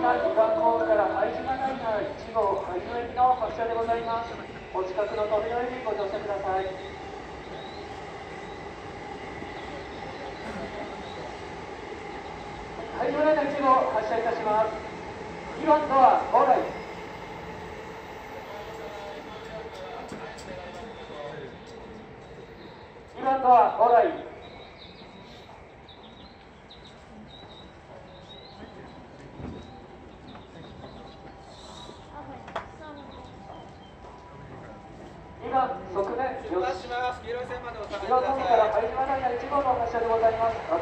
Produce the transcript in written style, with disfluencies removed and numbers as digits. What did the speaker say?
関ホールから拝島ライナー1号拝島行きの発車でございます。お近くの扉よりご乗車ください。拝島ライナー1号発車いたします。2番ドア往来。2番ドア往来。2番側面よし。黄色い線までお下がりください。から拝島ライナー1号の発車でございます。